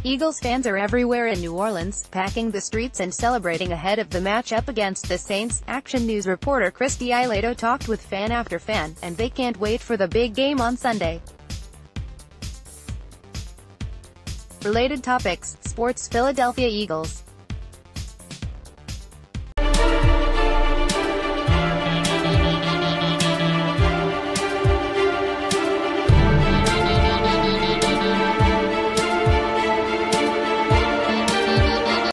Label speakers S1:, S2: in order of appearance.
S1: Eagles fans are everywhere in New Orleans, packing the streets and celebrating ahead of the matchup against the Saints. Action News reporter Christie Ileto talked with fan after fan, and they can't wait for the big game on Sunday. Related topics: Sports Philadelphia Eagles.